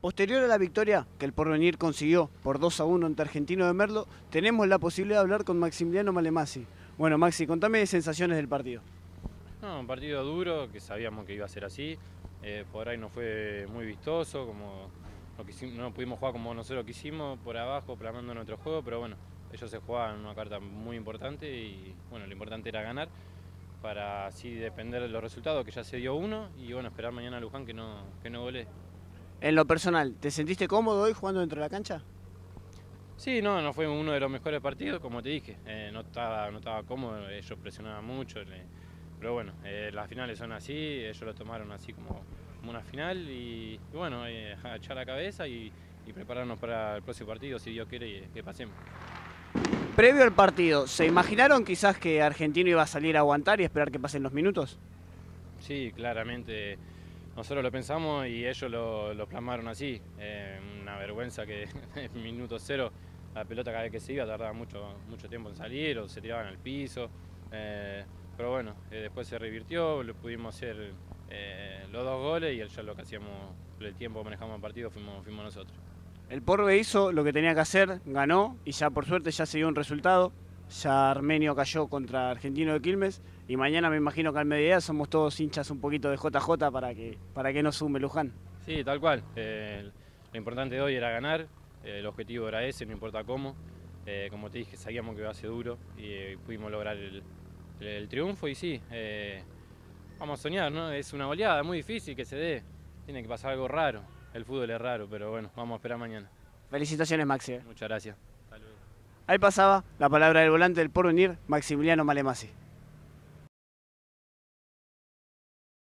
Posterior a la victoria que el Porvenir consiguió por 2-1 ante Argentino de Merlo, tenemos la posibilidad de hablar con Maximiliano Malemasi. Bueno, Maxi, contame sensaciones del partido. No, un partido duro, que sabíamos que iba a ser así. Por ahí no fue muy vistoso, como no pudimos jugar como nosotros quisimos, por abajo, plasmando nuestro juego, pero bueno, ellos se jugaban una carta muy importante y bueno, lo importante era ganar para así depender de los resultados, que ya se dio uno, y bueno, esperar mañana a Luján que no golee. En lo personal, ¿te sentiste cómodo hoy jugando dentro de la cancha? Sí, no fue uno de los mejores partidos, como te dije, no estaba cómodo, ellos presionaban mucho, pero bueno, las finales son así, ellos lo tomaron así como una final y bueno, a echar la cabeza y prepararnos para el próximo partido, si Dios quiere que pasemos. Previo al partido, ¿se imaginaron quizás que Argentino iba a salir a aguantar y esperar que pasen los minutos? Sí, claramente nosotros lo pensamos y ellos lo plasmaron así, una vergüenza que en minuto cero la pelota cada vez que se iba tardaba mucho tiempo en salir o se tiraban al piso. Pero bueno, después se revirtió, lo pudimos hacer los dos goles y ya lo que hacíamos, el tiempo que manejamos el partido fuimos nosotros. El Porve hizo lo que tenía que hacer, ganó y ya por suerte ya se dio un resultado. Ya Armenio cayó contra Argentino de Quilmes y mañana me imagino que al mediodía somos todos hinchas un poquito de JJ para que no sume Luján. Sí, tal cual. Lo importante de hoy era ganar, el objetivo era ese, no importa cómo. Como te dije, sabíamos que iba a ser duro y pudimos lograr el triunfo y sí, vamos a soñar, ¿no? Es una goleada muy difícil que se dé, tiene que pasar algo raro, el fútbol es raro, pero bueno, vamos a esperar mañana. Felicitaciones, Maxi. Muchas gracias. Hasta luego. Ahí pasaba la palabra del volante del Porvenir, Maximiliano Malemasi.